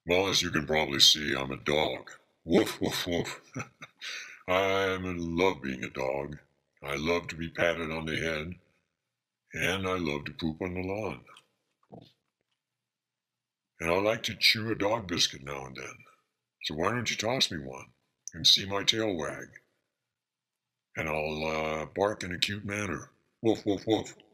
Well, as you can probably see, I'm a dog. Woof, woof, woof. I'm in love being a dog. I love to be patted on the head, and I love to poop on the lawn. And I like to chew a dog biscuit now and then. So why don't you toss me one and see my tail wag? And I'll bark in a cute manner. Woof, woof, woof.